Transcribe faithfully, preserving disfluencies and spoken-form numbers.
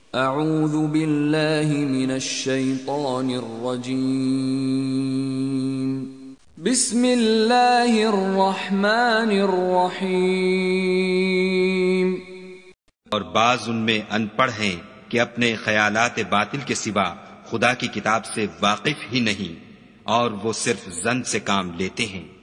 अऊज़ु बिल्लाहि मिनश शैतानिर रजीम। बिस्मिल्लाहिर रहमानिर रहीम। और बाज उनमें अनपढ़ हैं कि अपने ख्यालात बातिल के सिवा खुदा की किताब से वाकिफ ही नहीं, और वो सिर्फ जन से काम लेते हैं।